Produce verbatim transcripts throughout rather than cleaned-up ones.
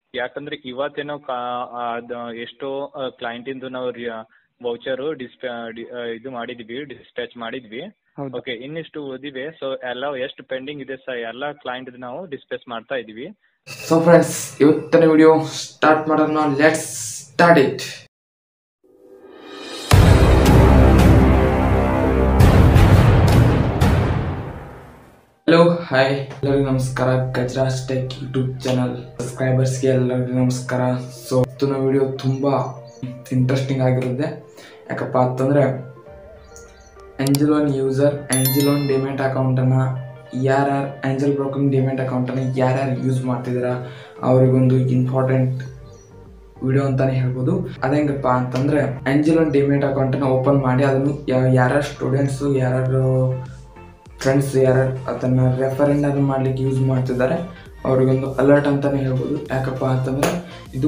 ಯಾಕಂದ್ರೆ ಇವತ್ತೇನೋ ಎಷ್ಟೋ ಕ್ಲೈಂಟ್ ಇಂದು ನಾವು ವೌಚರ್ ಡಿಸ್ಪ್ಯಾ ಇದು ಮಾಡಿದ್ವಿ, ಡಿಸ್ಪ್ಯಾಚ್ ಮಾಡಿದ್ವಿ. ಓಕೆ, ಇನ್ನಿಷ್ಟು ಓದಿವೆ. ಸೊ ಎಲ್ಲ ಎಷ್ಟು ಪೆಂಡಿಂಗ್ ಇದೆ ಸರ್ ಎಲ್ಲ ಕ್ಲೈಂಟ್ ನಾವು ಡಿಸ್ಪ್ಯಾಚ್ ಮಾಡ್ತಾ ಇದೀವಿ. ಸೊ ಫ್ರೆಂಡ್ಸ್, ಇವತ್ತಿನ ವಿಡಿಯೋ ಸ್ಟಾರ್ಟ್ ಮಾಡೋಣ. Let's start it. Hello, hi, ಎಲ್ಲರಿಗೂ ನಮಸ್ಕಾರ. ಗಜರಾಜ್ಟೆಕ್ ಯೂಟ್ಯೂಬ್ ಚಾನಲ್ ಸಬ್ಸ್ಕ್ರೈಬರ್ಸ್ಗೆ ಎಲ್ಲರಿಗೂ ನಮಸ್ಕಾರ. ಸೊ ಇವತ್ತಿನ ವಿಡಿಯೋ ತುಂಬ ಇಂಟ್ರೆಸ್ಟಿಂಗ್ ಆಗಿರುತ್ತೆ. ಯಾಕಪ್ಪ ಅಂತಂದರೆ, ಆಂಜಲೋನ್ ಯೂಸರ್ ಆಂಜಲೋನ್ ಡಿಮೆಟ್ ಅಕೌಂಟನ್ನು ಯಾರ್ಯಾರು ಆಂಜಲ್ ಬ್ರೋಕಿಂಗ್ ಡಿಮೆಟ್ ಅಕೌಂಟನ್ನು ಯಾರ್ಯಾರು ಯೂಸ್ ಮಾಡ್ತಿದ್ದೀರಾ ಅವರಿಗೊಂದು ಇಂಪಾರ್ಟೆಂಟ್ ವಿಡಿಯೋ ಅಂತಾನೆ ಹೇಳ್ಬೋದು. ಅದೇಂಗಪ್ಪ ಅಂತಂದರೆ, ಆಂಜಲೋನ್ ಡಿಮೆಟ್ ಅಕೌಂಟನ್ನು ಓಪನ್ ಮಾಡಿ ಅದನ್ನು ಯಾರ್ಯಾರು ಸ್ಟೂಡೆಂಟ್ಸು, ಯಾರ್ಯಾರು ಫ್ರೆಂಡ್ಸ್ ಯಾರ್ಯಾರು ಅದನ್ನು ರೆಫರೆಂಡರ್ ಮಾಡಲಿಕ್ಕೆ ಯೂಸ್ ಮಾಡ್ತಿದ್ದಾರೆ ಅವ್ರಿಗೊಂದು ಅಲರ್ಟ್ ಅಂತಲೇ ಹೇಳ್ಬೋದು. ಯಾಕಪ್ಪ ಅಂತಂದರೆ, ಇದು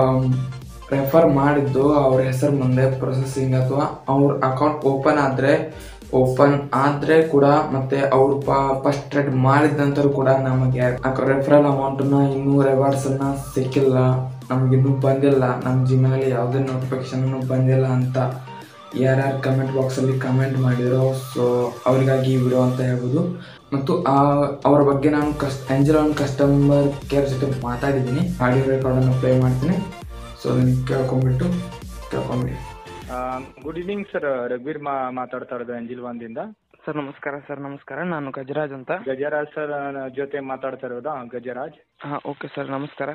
ರೆಫರ್ ಮಾಡಿದ್ದು ಅವ್ರ ಹೆಸರು ಮುಂದೆ ಪ್ರೊಸೆಸಿಂಗ್ ಅಥವಾ ಅವ್ರ ಅಕೌಂಟ್ ಓಪನ್ ಆದರೆ ಓಪನ್ ಆದರೆ ಕೂಡ ಮತ್ತು ಅವ್ರು ಪ ಫಸ್ಟ್ ಟ್ರೇಡ್ ಮಾಡಿದ ನಂತರ ಕೂಡ ನಮಗೆ ರೆಫರಲ್ ಅಮೌಂಟನ್ನ ಇನ್ನೂ ರಿವಾರ್ಡ್ಸನ್ನು ಸಿಕ್ಕಿಲ್ಲ, ನಮಗಿನ್ನೂ ಬಂದಿಲ್ಲ, ನಮ್ಮ ಜಿಮೇಲಲ್ಲಿ ಯಾವುದೇ ನೋಟಿಫಿಕೇಷನನ್ನು ಬಂದಿಲ್ಲ ಅಂತ ಯಾರ್ಯಾರು ಕಮೆಂಟ್ ಬಾಕ್ಸಲ್ಲಿ ಕಮೆಂಟ್ ಮಾಡಿದ್ರು. ಸೊ ಅವರಿಗಾಗಿ ಈ ವಿಡಿಯೋ ಅಂತ ಹೇಳ್ಬೋದು. ಮತ್ತು ಅವರ ಬಗ್ಗೆ ನಾನು ಕಸ್ ಆಂಜಲೋನ್ ಕಸ್ಟಮರ್ ಕೇರ್ ಜೊತೆ ಮಾತಾಡಿದ್ದೀನಿ. ಆಡಿಯೋ ರೆಕಾರ್ಡನ್ನು ಪ್ಲೇ ಮಾಡ್ತೀನಿ. ಸೊ ಅದನ್ನು ಕೇಳ್ಕೊಂಬಿಟ್ಟು ಕೇಳ್ಕೊಂಬಿಡಿ. ಗುಡ್ ಈವ್ನಿಂಗ್ ಸರ್, ರಘುವೀರ್ ಮಾ ಮಾತಾಡ್ತಾ ಇರೋದು ಆಂಜಲೋನ್ದಿಂದ. ಸರ್ ನಮಸ್ಕಾರ. ಸರ್ ನಮಸ್ಕಾರ, ನಾನು ಗಜರಾಜ್ ಅಂತ. ಗಜರಾಜ್ ಸರ್ ಜೊತೆ ಮಾತಾಡ್ತಾ ಇರೋದಾ? ಗಜರಾಜ್. ಹಾಂ, ಓಕೆ ಸರ್, ನಮಸ್ಕಾರ.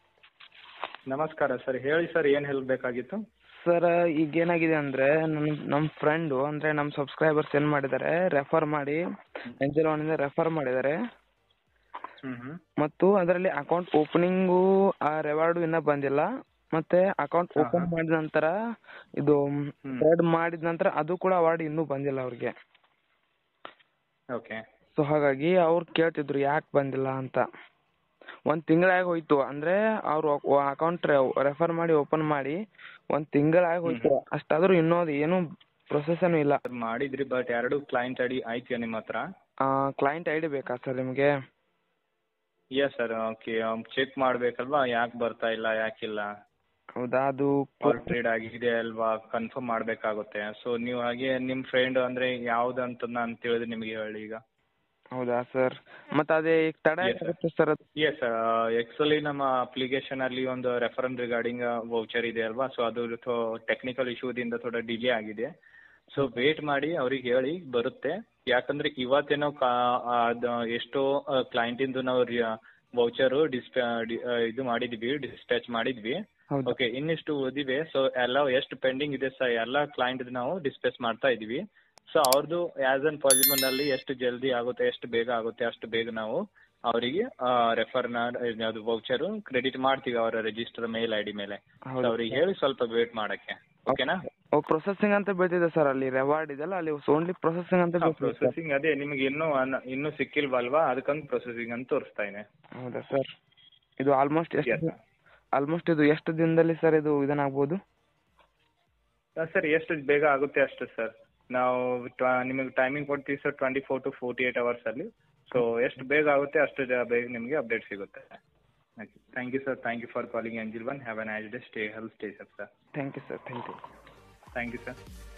ನಮಸ್ಕಾರ ಸರ್, ಹೇಳಿ ಸರ್, ಏನು ಹೆಲ್ಪ್ ಬೇಕಾಗಿತ್ತು? ಸರ್ ಈಗ ಏನಾಗಿದೆ ಅಂದರೆ, ನನ್ನ ನಮ್ಮ ಫ್ರೆಂಡು ಅಂದರೆ ನಮ್ಮ ಸಬ್ಸ್ಕ್ರೈಬರ್ಸ್ ಏನು ಮಾಡಿದ್ದಾರೆ, ರೆಫರ್ ಮಾಡಿ ಆಂಜಲೋನಿಂದ ರೆಫರ್ ಮಾಡಿದ್ದಾರೆ. ಮತ್ತು ಅದರಲ್ಲಿ ಅಕೌಂಟ್ ಓಪನಿಂಗು ಆ ರಿವಾರ್ಡು ಇನ್ನೂ ಬಂದಿಲ್ಲ. ಮತ್ತೆ ಅಕೌಂಟ್ ಓಪನ್ ಮಾಡಿದ ನಂತರ ಇದು ಟ್ರೇಡ್ ಮಾಡಿದ ನಂತರ ಅದು ಕೂಡ ಅವಾರ್ಡ್ ಇನ್ನೂ ಬಂದಿಲ್ಲ ಅವ್ರಿಗೆ. ಓಕೆ. ಸೊ ಹಾಗಾಗಿ ಅವ್ರು ಕೇಳ್ತಿದ್ರು ಯಾಕೆ ಬಂದಿಲ್ಲ ಅಂತ. ಒಂದು ತಿಂಗಳಾಗಿ ಹೋಯ್ತು ಅಂದರೆ ಅವರು ಅಕೌಂಟ್ ರೆಫರ್ ಮಾಡಿ ಓಪನ್ ಮಾಡಿ ಒಂದು ತಿಂಗಳಾಗಿ ಹೋಯ್ತು. ಅಷ್ಟಾದರೂ ಇನ್ನೊಂದು ಏನು ಪ್ರೊಸೆಸನು ಇಲ್ಲ. ಮಾಡಿದ್ರಿ, ಬಟ್ ಎರಡು ಕ್ಲೈಂಟ್ ಐ ಡಿ ಆಯ್ತು ನಿಮ್ಮ ಹತ್ರ? ಕ್ಲೈಂಟ್ ಐ ಡಿ ಬೇಕಾ ಸರ್ ನಿಮಗೆ? Yes sir. ಓಕೆ, ಚೆಕ್ ಮಾಡಬೇಕಲ್ವಾ ಯಾಕೆ ಬರ್ತಾ ಇಲ್ಲ, ಯಾಕಿಲ್ಲ? ಹೌದಾ, ಅದು ಟ್ರೇಡ್ ಆಗಿದೆ ಅಲ್ವಾ, ಕನ್ಫರ್ಮ್ ಮಾಡಬೇಕಾಗುತ್ತೆ. ಸೊ ನೀವು ಹಾಗೆ ನಿಮ್ಮ ಫ್ರೆಂಡ್ ಅಂದರೆ ಯಾವ್ದು ಅಂತ ನಾನು ತಿಳಿದು ನಿಮಗೆ ಹೇಳಿ ಈಗ. ಹೌದಾ ಸರ್, ಮತ್ತೆ ಅದೇ ಈಗ ತಡ ಆಗುತ್ತೆ ಸರ್? ಎಸ್, ಆ್ಯಕ್ಚುಲಿ ನಮ್ಮ ಅಪ್ಲಿಕೇಶನ್ ಅಲ್ಲಿ ಒಂದು ರೆಫರಲ್ ರಿಗಾರ್ಡಿಂಗ್ ವೌಚರ್ ಇದೆ ಅಲ್ವಾ, ಸೊ ಅದು ಟೆಕ್ನಿಕಲ್ ಇಶ್ಯೂದಿಂದ ಥೋड़ा ಡಿಲೇ ಆಗಿದೆ. ಸೊ ವೇಟ್ ಮಾಡಿ, ಅವ್ರಿಗೆ ಹೇಳಿ ಬರುತ್ತೆ. ಯಾಕಂದ್ರೆ ಇವತ್ತೇನೋ ಕಾ ಅದು ಎಷ್ಟೋ ಕ್ಲೈಂಟಿಂದು ನಾವು ವೌಚರು ಡಿಸ್ಪ್ಯಾ ಇದು ಮಾಡಿದ್ವಿ, ಡಿಸ್ಪ್ಯಾಚ್ ಮಾಡಿದ್ವಿ. ಓಕೆ, ಇನ್ನಿಷ್ಟು ಓದಿವೆ. ಸೊ ಎಲ್ಲ ಎಷ್ಟು ಪೆಂಡಿಂಗ್ ಇದೆ ಸರ್ ಎಲ್ಲ ಕ್ಲೈಂಟ್ ನಾವು ಡಿಸ್ಪ್ಯಾಚ್ ಮಾಡ್ತಾ ಇದೀವಿ. ಸೊ ಅವ್ರದ್ದು ಆಸ್ ಅನ್ ಪಾಸಿಬಲ್ ಅಲ್ಲಿ ಎಷ್ಟು ಜಲ್ದಿ ಆಗುತ್ತೆ, ಎಷ್ಟು ಬೇಗ ಆಗುತ್ತೆ ಅಷ್ಟು ಬೇಗ ನಾವು ಅವರಿಗೆ ರೆಫರ್ನ ಅದು ವೌಚರು ಕ್ರೆಡಿಟ್ ಮಾಡ್ತೀವಿ ಅವರ ರಿಜಿಸ್ಟರ್ ಮೇಲ್ ಐ ಡಿ ಮೇಲೆ. ಅವ್ರಿಗೆ ಹೇಳಿ ಸ್ವಲ್ಪ ವೇಟ್ ಮಾಡಕ್ಕೆ. ಓಕೆನಾ? ಪ್ರೊಸೆಸಿಂಗ್ ಅಂತ ಬೀಳ್ತಿದೆ ಸರ್, ಅಲ್ಲಿ ರಿವಾರ್ಡ್ ಇದೆಲ್ಲ ಅಲ್ಲಿ ಓನ್ಲಿ ಪ್ರೊಸೆಸಿಂಗ್ ಅಂತ. ಪ್ರೊಸೆಸಿಂಗ್ ಅದೇ ನಿಮ್ಗೆ ಇನ್ನೂ ಇನ್ನೂ ಸಿಕ್ಕಿಲ್ವಲ್ವಾ, ಅದಕ್ಕಂತ ಪ್ರೊಸೆಸಿಂಗ್ ಅಂತ ತೋರಿಸ್ತಾ ಇದೆ. ಹೌದಾ ಸರ್, ಇದು ಆಲ್ಮೋಸ್ಟ್ ಎಷ್ಟು ಆಲ್ಮೋಸ್ಟ್ ಇದು ಎಷ್ಟು ದಿನದಲ್ಲಿ ಸರ್ ಇದು ಇದನ್ನಾಗ್ಬೋದು? ಸರ್ ಎಷ್ಟು ಬೇಗ ಆಗುತ್ತೆ ಅಷ್ಟು ಸರ್. ನಾವು ನಿಮಗೆ ಟೈಮಿಂಗ್ ಕೊಡ್ತೀವಿ ಸರ್, twenty four to forty eight hours ಅಲ್ಲಿ. ಸೊ ಎಷ್ಟು ಬೇಗ ಆಗುತ್ತೆ ಅಷ್ಟು ಬೇಗ ನಿಮಗೆ ಅಪ್ಡೇಟ್ ಸಿಗುತ್ತೆ. Thank you sir, thank you for calling Angel One. Have a nice day. Stay health, stay safe sir. Thank you sir. Thank you thank you sir.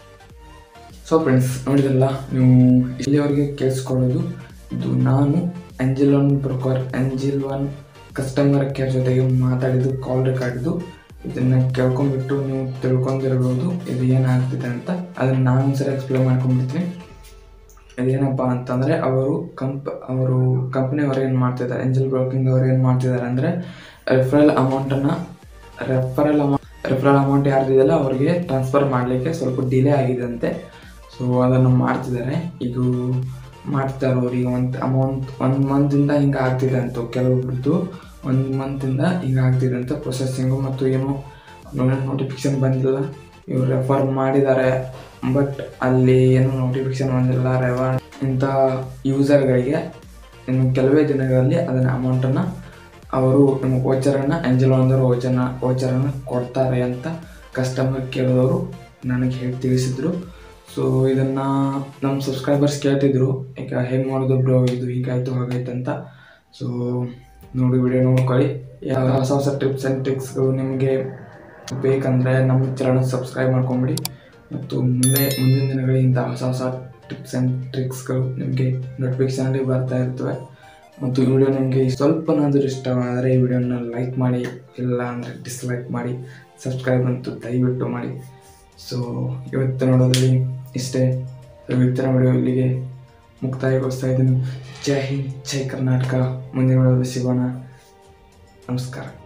So friends, ನೋಡಿದ್ರಲ್ಲ ನೀವು, ಇಲ್ಲಿವರೆಗೆ ಕೇಳಿಸ್ಕೊಳ್ಳೋದು ಇದು ನಾನು Angel One broker Angel One customer care ಜೊತೆಗೆ ಮಾತಾಡಿದ್ದು ಕಾಲ್ ರೆಕಾರ್ಡಿದ್ದು. ಇದನ್ನು ಕೇಳ್ಕೊಂಡ್ಬಿಟ್ಟು ನೀವು ತಿಳ್ಕೊಂಡಿರ್ಬೋದು ಇದು ಏನಾಗ್ತಿದೆ ಅಂತ. ಅದನ್ನು ನಾನು ಸರಿ ಎಕ್ಸ್ಪ್ಲೇನ್ ಮಾಡ್ಕೊಂಡ್ಬಿಡ್ತೀನಿ. ಇದೇನಪ್ಪ ಅಂತಂದರೆ, ಅವರು ಕಂಪ್ ಅವರು ಕಂಪ್ನಿಯವ್ರು ಏನು ಮಾಡ್ತಿದ್ದಾರೆ, ಆಂಜಲ್ ಬ್ರೋಕಿಂಗ್ ಅವ್ರು ಏನು ಮಾಡ್ತಿದ್ದಾರೆ ಅಂದರೆ, ರೆಫರಲ್ ಅಮೌಂಟನ್ನು ರೆಫರಲ್ ಅಮೌಂಟ್ ರೆಫರಲ್ ಅಮೌಂಟ್ ಯಾರ್ದಿದೆಯಲ್ಲ ಅವ್ರಿಗೆ ಟ್ರಾನ್ಸ್ಫರ್ ಮಾಡಲಿಕ್ಕೆ ಸ್ವಲ್ಪ ಡಿಲೇ ಆಗಿದಂತೆ. ಸೊ ಅದನ್ನು ಮಾಡ್ತಿದ್ದಾರೆ. ಇದು ಮಾಡ್ತಿದ್ದಾರೆ ಅವ್ರಿಗೆ ಒಂದು ಅಮೌಂಟ್ ಒಂದು ಮಂತಿಂದ ಹಿಂಗೆ ಆಗ್ತಿದೆ ಅಂತ, ಕೆಲವೊಬ್ರದ್ದು ಒಂದು ಮಂತಿಂದ ಹಿಂಗೆ ಆಗ್ತಿದೆ ಅಂತ ಪ್ರೊಸೆಸಿಂಗು. ಮತ್ತು ಏನು ನೋಟಿಫಿಕೇಶನ್ ಬಂದಿಲ್ಲ, ಇವ್ರು ರೆಫರ್ ಮಾಡಿದ್ದಾರೆ ಬಟ್ ಅಲ್ಲಿ ಏನು ನೋಟಿಫಿಕೇಶನ್ ಬಂದಿಲ್ಲ. ರೆವಾರ್ಡ್ ಇಂಥ ಯೂಸರ್ಗಳಿಗೆ ಇನ್ನು ಕೆಲವೇ ದಿನಗಳಲ್ಲಿ ಅದನ್ನು ಅಮೌಂಟನ್ನು ಅವರು ನಮ್ಮ ವೋಚರನ್ನು ಆಂಜಲೋನ್ದವರು ವೋಚನ ವೋಚರನ್ನು ಕೊಡ್ತಾರೆ ಅಂತ ಕಸ್ಟಮರ್ ಕೇಳಿದವರು ನನಗೆ ಹೇಳಿ ತಿಳಿಸಿದ್ರು. ಸೊ ಇದನ್ನು ನಮ್ಮ ಸಬ್ಸ್ಕ್ರೈಬರ್ಸ್ ಕೇಳ್ತಿದ್ರು, ಈಗ ಹೆಂಗೆ ಮಾಡೋದು ಬ್ರೋ, ಇದು ಹೀಗಾಯಿತು ಹಾಗಾಯ್ತು ಅಂತ. ಸೊ ನೋಡಿ ವಿಡಿಯೋ ನೋಡ್ಕೊಳ್ಳಿ. ಯಾವ ಹೊಸ ಹೊಸ ಟಿಪ್ಸ್ ಆ್ಯಂಡ್ ಟ್ರಿಕ್ಸ್ಗಳು ನಿಮಗೆ ಬೇಕಂದರೆ ನಮ್ಮ ಚಾನಲ್ ಸಬ್ಸ್ಕ್ರೈಬ್ ಮಾಡ್ಕೊಂಬಿಡಿ. ಮತ್ತು ಮುಂದೆ ಮುಂದಿನ ದಿನಗಳಿಂದ ಹೊಸ ಹೊಸ ಟಿಪ್ಸ್ ಆ್ಯಂಡ್ ಟ್ರಿಕ್ಸ್ಗಳು ನಿಮಗೆ ನೋಟಿಫಿಕೇಷನಲ್ಲಿ ಬರ್ತಾ ಇರ್ತವೆ. ಮತ್ತು ಈ ವಿಡಿಯೋ ನಿಮಗೆ ಸ್ವಲ್ಪನಾದರೂ ಇಷ್ಟವಾದರೆ ಈ ವಿಡಿಯೋನ ಲೈಕ್ ಮಾಡಿ, ಇಲ್ಲ ಅಂದರೆ ಡಿಸ್ಲೈಕ್ ಮಾಡಿ, ಸಬ್ಸ್ಕ್ರೈಬ್ ಅಂತೂ ದಯವಿಟ್ಟು ಮಾಡಿ. ಸೊ ಇವತ್ತು ನೋಡೋದ್ರಲ್ಲಿ ಇಷ್ಟೇ. ಇವತ್ತಿನ ವಿಡಿಯೋ ಇಲ್ಲಿಗೆ ಮುಕ್ತಾಯಗೊಳಿಸ್ತಾ ಇದ್ದೀನಿ. ಜೈ ಹಿಂದ್, ಜೈ ಕರ್ನಾಟಕ. ಮುಂದಿನ ವಿಡಿಯೋದಲ್ಲಿ ಸಿಗೋಣ. ನಮಸ್ಕಾರ.